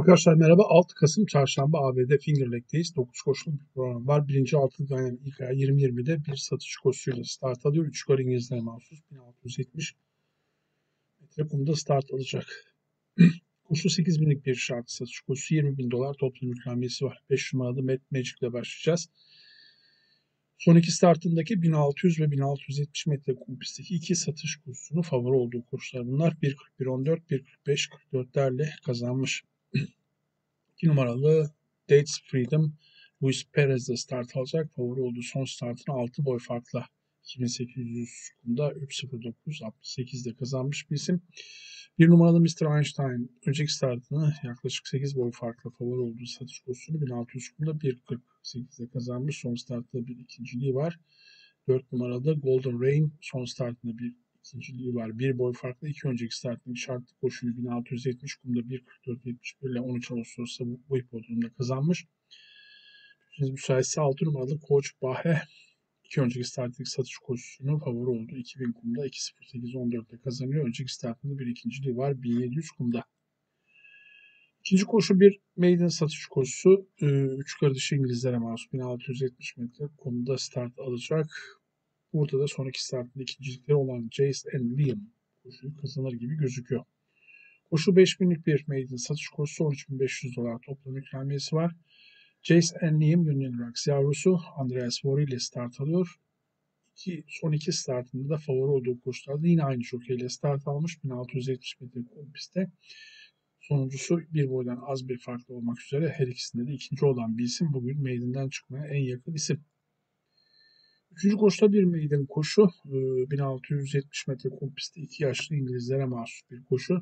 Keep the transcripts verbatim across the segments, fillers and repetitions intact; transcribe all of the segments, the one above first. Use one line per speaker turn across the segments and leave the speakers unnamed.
Arkadaşlar merhaba. altı Kasım Çarşamba A B D Finger Lak'teyiz. dokuz koşulu bir program var. Birinci altı ganyan ilk ayağı yirmi yirmide bir satış koşusuyla start alıyor. üç yukarı İngilizlere mahsus bin altı yüz yetmiş metre kumda start alacak. Koşu sekiz binlik bir şart satış koşusu. yirmi bin dolar toplam ikramiyesi var. beş numaralı Mad Magic ile başlayacağız. Son iki startındaki bin altı yüz ve bin altı yüz yetmiş metre kum pistteki iki satış koşusunu favori olduğu koşular bunlar. bir kırk bir on dört, bir kırk beş kırk dörtlerle kazanmış. iki numaralı Dates Freedom Luis Perez'de start alacak. Favori olduğu son startını altı boy farkla iki bin sekiz yüz kumda üç sıfır dokuz altmış sekizde kazanmış bir isim. Bir numaralı mister Einstein önceki startını yaklaşık sekiz boy farkla favori olduğu satış koşusunu bin altı yüz kumda bir kırk sekizde kazanmış. Son startta bir ikinciliği var. dört numaralı Golden Rain son startında bir ikinciliği var. Bir boy farklı iki önceki startındaki şartlı koşuyu bin altı yüz yetmiş kumda bir kırk dört yetmiş bir ile on üç Ağustos'ta bu, bu hipodromda kazanmış. Şimdi müsaitse altı numaralı Koç Bahe iki önceki starttaki satış koşusunu favori oldu. iki bin kumda iki sıfır sekiz on dörtte kazanıyor. Önceki startında bir ikinciliği var. bin yedi yüz kumda. İkinci koşu bir maiden satış koşusu. üç kardeşi İngilizlere mahsus bin altı yüz yetmiş metre kumda start alacak. Burada da son iki startında ikincilikleri olan Jace and Liam koşuyu kazanır gibi gözüküyor. Koşu beş binlik bir maiden satış koşusu on üç bin beş yüz dolar toplam ikramiyesi var. Jace and Liam Union Rocks yavrusu Andreas Vori ile start alıyor. İki, son iki startında da favori olduğu koşularda yine aynı jockey start almış. bin altı yüz yetmiş metre kum pistte. Sonuncusu bir boydan az bir farklı olmak üzere her ikisinde de ikinci olan bir isim. Bugün maiden'den çıkmaya en yakın isim. Üçüncü koşuda bir maiden koşu. bin altı yüz yetmiş metre kum pistte iki yaşlı İngilizlere mahsus bir koşu.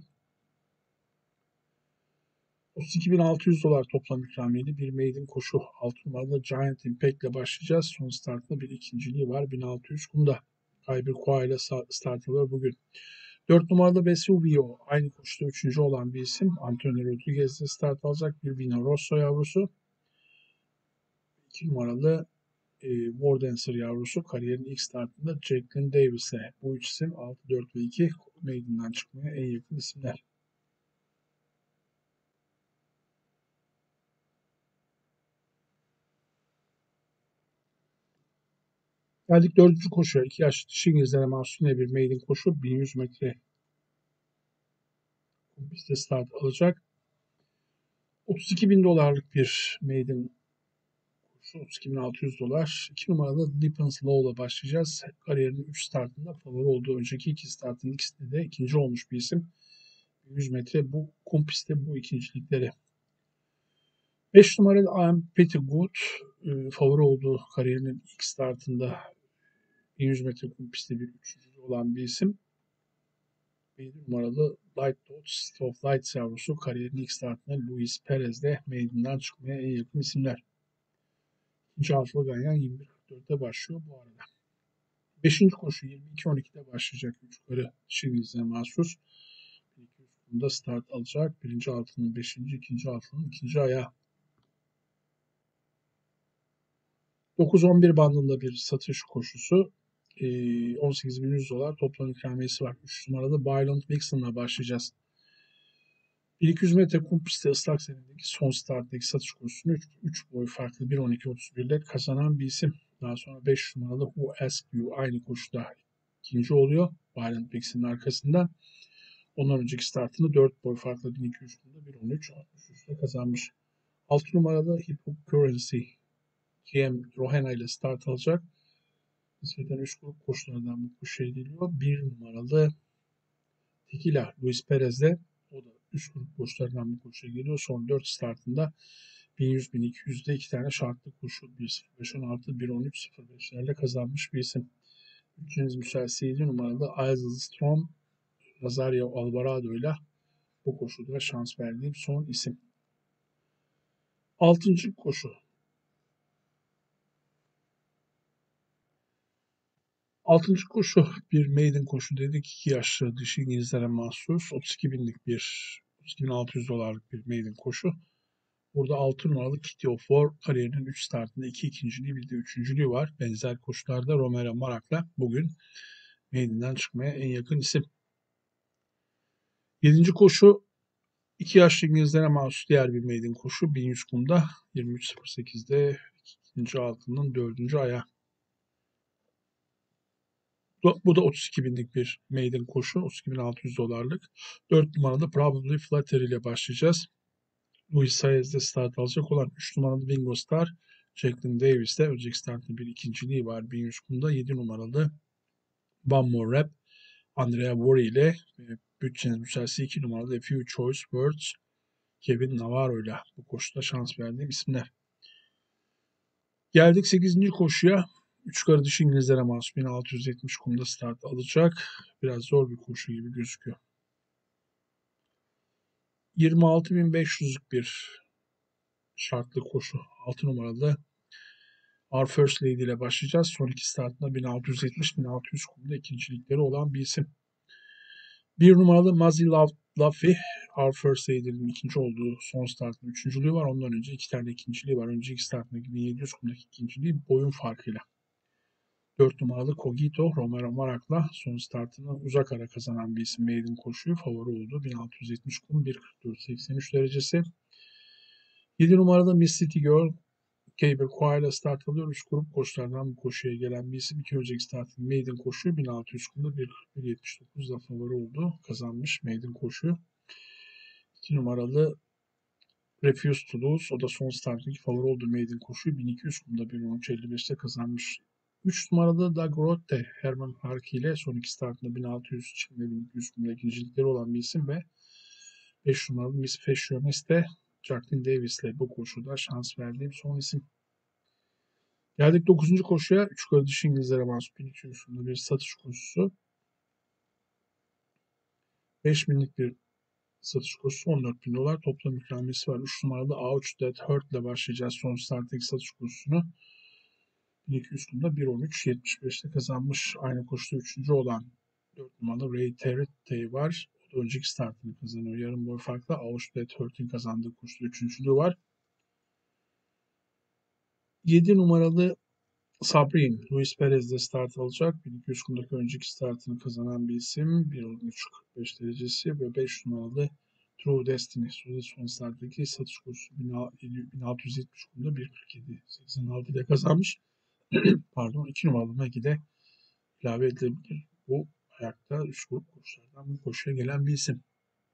otuz iki bin altı yüz dolar toplam ikramiyeli bir maiden koşu. altı numarada Giant Impact ile başlayacağız. Son startında bir ikinciliği var. bin altı yüz kumda. Kyber Koa ile start alıyor bugün. dört numarada Vesuvio. Aynı koşuda üçüncü olan bir isim. Antonio Rodriguez'de start alacak. Bir Vino Rosso yavrusu. iki numaralı e, War Dancer yavrusu kariyerin ilk startında Jacqueline Davis'e. Bu üç isim altı, dört ve iki maiden'dan çıkmaya en yakın isimler. Geldik dördüncü koşuya. iki yaş dişi İngilizlere mahsus yine bir maiden koşu. bin yüz metre pistte start alacak. otuz iki bin dolarlık bir maiden koşu. otuz iki bin altı yüz dolar. iki numaralı Depends Low'la başlayacağız. Kariyerinin üç startında favori olduğu önceki iki startın ikisinde de ikinci olmuş bir isim. bin yüz metre bu kum pistte bu ikincilikleri. beş numaralı I Am Pretty Good e, favori olduğu kariyerinin ilk startında bin yüz metre kum pistte bir üçüncü olan bir isim. yedi numaralı Light Dots City of Lights yavrusu kariyerinin ilk startında Luis Perez'de maiden'dan çıkmaya en yakın isimler. İkinci altılı ganyan yirmi bir kırk dörtte başlıyor bu arada. Beşinci koşu yirmi iki on ikide başlayacak. Üç yukarı İngilizlere mahsus. bin iki yüz kumda start alacak. Birinci altının beşinci, ikinci altının ikinci ayağı. dokuz on bir bandında bir satış koşusu. on sekiz bin yüz dolar toplam ikramiyesi var. üç numarada Bylund Vixen'la başlayacağız. bin iki yüz metre kum pistte ıslak zemindeki son starttaki satış koşusunu üç boy farklı bir on iki otuz bir ile kazanan bir isim. Daha sonra beş numaralı Who Asked You aynı koşuda ikinci oluyor. Bylund Vixen'in arkasından. Ondan önceki startını dört boy farklı bin iki yüz bir on üç altmış üçte kazanmış. altı numaralı Hippocurrency G M Rohena ile start alacak. Nispeten üst grup koşulardan bu koşuya geliyor. bir numaralı Tequila Luis Perez'de o da üst grup koşulardan bu koşuya geliyor. Son dört startında bin yüz bin iki yüzde iki tane şartlı koşu bir sıfır beş on altı bir on üç sıfır beşlerle kazanmış bir isim. Bütçeniz müsaitse yedi numaralı Isle Storm Rosario Alvarado ile bu koşuda şans verdiğim son isim. Altıncı koşu. Altıncı koşu bir maiden koşu dedik. iki yaşlı dişi İngilizlere mahsus. otuz iki binlik bir, otuz iki bin altı yüz dolarlık bir maiden koşu. Burada altı numaralı Kitty of War kariyerinin üç startında iki ikinciliği bir de üçüncülüğü var. Benzer koşularda Romero Marak'la bugün maiden'den çıkmaya en yakın isim. Yedinci koşu İki yaşlı İngilizlere mahsus diğer bir maiden koşu bin yüz kumda yirmi üç sıfır sekizde ikinci altının dördüncü aya. Bu da otuz iki binlik bir maiden koşu. otuz iki bin altı yüz dolarlık. dört numaralı Probably Flutter ile başlayacağız. Luis Saez'de start alacak olan üç numaralı Bingo Star, Jacqueline Davis'te önceki startında bir ikinciliği var bin yüz kumda. yedi numaralı One More Rap, Andrea Worry ile bütçeniz müsaitse iki numaralı A Few Choice Words, Kevin Navarro ile bu koşuda şans verdiğim isimler. Geldik sekizinci koşuya. üç karı dişi İngilizlere mahsus bin altı yüz yetmiş kumda start alacak. Biraz zor bir koşu gibi gözüküyor. yirmi altı bin beş yüzlük bir şartlı koşu. altı numaralı Our First Lady ile başlayacağız. Son iki startında bin altı yüz yetmiş bin altı yüz kumda ikincilikleri olan bir isim. bir numaralı Mazzy Luffy, Our First Lady'nin ikinci olduğu son startında üçüncülüğü var. Ondan önce iki tane ikinciliği var. Önceki startındaki bin yedi yüz kumdaki ikinciliği boyun farkıyla. dört numaralı Cogito, Romero Marak'la son startını uzak ara kazanan bir isim. Maiden koşuyu favori oldu. bin altı yüz yetmiş kum, bir kırk dört seksen üç derecesi. yedi numaralı Miss City Girl, Caber Quay ile start alıyor. üç grup koşulardan bu koşuya gelen bir isim. iki önceki startın Maiden koşuyu bin altı yüz kumda bir kırk bir yetmiş dokuzda favori oldu. Kazanmış Maiden koşuyu. iki numaralı Refuse to Lose, o da son starttaki favori olduğu Maiden koşuyu bin iki yüz kumda bir on üç elli beşte kazanmış. üç numaralı Doug Rotte, Herman Harki ile son iki startında bin altı yüz çimde bin iki yüz kumda ikincilikleri olan bir isim ve beş numaralı Miss Fashioniste, Jacqueline Davis ile bu koşuda şans verdiğim son isim. Geldik dokuzuncu koşuya. üç karı dişi İngilizlere mahsus bin iki yüz kumda bir satış koşusu. beş binlik bir satış koşusu, on dört bin dolar toplam ikramiyesi var. üç numaralı Ouch That Hurt ile başlayacağız son starttaki satış koşusunu. bin iki yüz kumda bir on üç yetmiş beşte kazanmış. Aynı koşuda üçüncü olan dört numaralı Ray Terry var. O da önceki startını kazanıyor. Yarım boy farklı Ouch That Hurt'in kazandığı koşuda üçüncülüğü var. yedi numaralı Sabrin, Luis Perez'de start alacak. bin iki yüz kumdaki önceki startını kazanan bir isim. bir on üç kırk beş derecesi ve beş numaralı True Destiny. Son starttaki satış kursu bin altı yüz yetmiş kumda bir kırk yedi seksen altı ile kazanmış. Pardon, iki numaralı Maggie'de ilave edilebilir. Bu ayakta üst grup koşulardan bu koşuya gelen bir isim.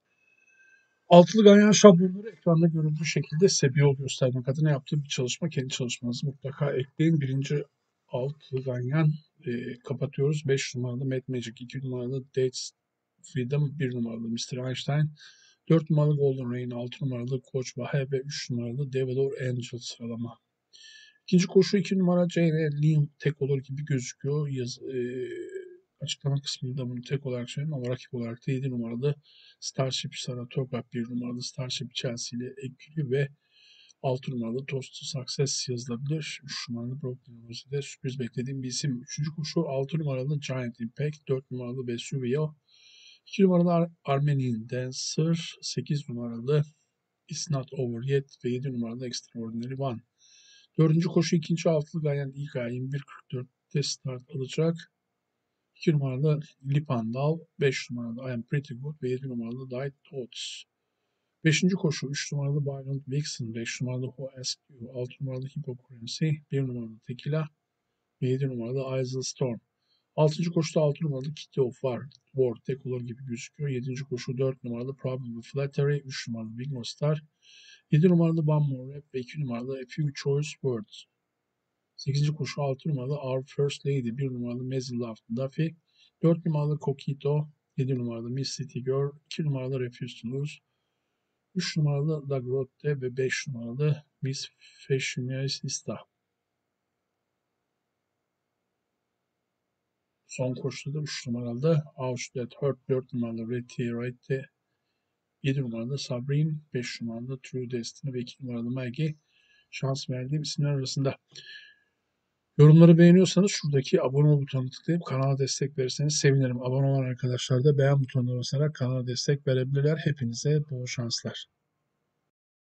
Altılı ganyan şablonları ekranda görüldüğü şekilde size bir yol göstermek adına yaptığım bir çalışma. Kendi çalışmanızı mutlaka ekleyin. Birinci altılı ganyan e, kapatıyoruz. beş numaralı Mad Magic, iki numaralı Dates Freedom, bir numaralı mister Einstein, dört numaralı Golden Rain, altı numaralı Coach Vahe ve üç numaralı Devil or Angel sıralama. İkinci koşu iki numara Jane Liam tek olur gibi gözüküyor. Yaz, e, açıklama kısmında bunu tek olarak söyleyeyim ama rakip olarak da yedi numaralı Starship Saratoga, bir numaralı Starship Chelsea ile ekili ve altı numaralı Toast to Success yazılabilir. üç numaralı Brooklyn Rose'de sürpriz beklediğim bir isim. üçüncü koşu altı numaralı Giant Impact, dört numaralı Vesuvio, iki numaralı Ar Armenian Dancer, sekiz numaralı It's Not Over Yet ve yedi numaralı Extraordinary One. Dördüncü koşu ikinci altılı ganyan ilk ay yirmi bir kırk dörtte start alacak. iki numaralı Lipandal, beş numaralı I Am Pretty Good ve yedi numaralı Diet Thoughts. beşinci koşu üç numaralı Byron Vixen, beş numaralı Who Asked You, altı numaralı Hypocrisy, bir numaralı Tequila ve yedi numaralı Isle Storm. altıncı koşuda altı numaralı Kitty of War, War tek olur gibi gözüküyor. yedinci koşu dört numaralı Probably Flattery, üç numaralı Bingo Star, yedi numaralı One More Rap ve iki numaralı A Few Choice Words. sekizinci koşu altı numaralı Our First Lady, bir numaralı Mazzy Luffy, dört numaralı Coquito, yedi numaralı Miss City Girl, iki numaralı Refuse to Lose, üç numaralı Doug Rotte ve beş numaralı Miss Fashionista. Son koşuda da üç numaralı Ouch That Hurt, dört numaralı Retty Retty, yedi numaralı Sabrine, beş numaralı True Destiny ve iki numaralı Maggie şans verdiğim isimler arasında. Yorumları beğeniyorsanız şuradaki abone ol butonuna tıklayıp kanala destek verirseniz sevinirim. Abone olan arkadaşlar da beğen butonuna basarak kanala destek verebilirler. Hepinize bol şanslar.